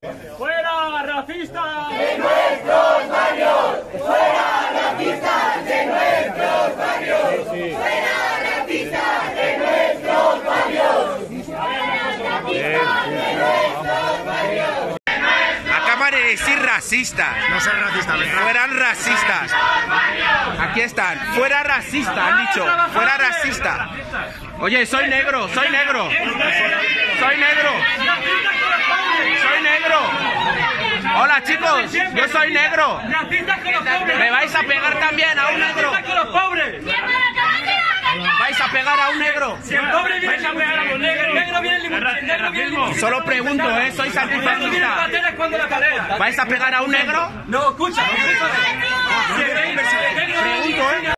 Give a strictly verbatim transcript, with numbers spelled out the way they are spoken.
¡Fuera racistas! ¡De nuestros barrios! ¡Fuera racistas! ¡De nuestros barrios! Sí, sí. ¡Fuera racistas! ¡De nuestros barrios! ¡Fuera racistas! ¡De nuestros barrios! Acaban de decir racistas. No ser racista, ¿verdad? Fueran racistas. Aquí están. Fuera racista, han dicho. Fuera racista. Oye, soy negro, soy negro. Soy negro. Soy negro. Hola chicos, yo soy negro. ¿Me vais a pegar también a un negro? ¿Vais a pegar a un negro? Si el pobre viene a pegar a los negros, el negro viene el negro viene. Solo pregunto, ¿eh? ¿Sois antifascistas? Cuando la carrera. ¿Vais a pegar a un negro? No, escucha. Pregunto, ¿eh?